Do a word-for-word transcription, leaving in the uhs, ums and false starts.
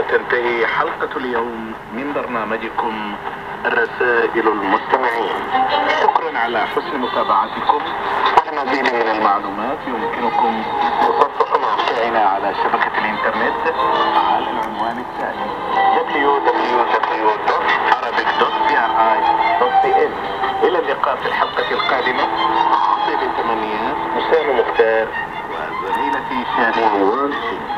وتنتهي حلقة اليوم من برنامجكم الرسائل المستمعين. شكرا على حسن متابعتكم. ولمزيد من المعلومات يمكنكم تصفح موقعنا على شبكة الإنترنت على العنوان التالي دبليو دبليو دبليو دوت arabic دوت بي ار آي دوت سي إل. إلى اللقاء في الحلقة القادمة. أعطي بالتمنيات حسام مختار وزميلتي شادية وانسي.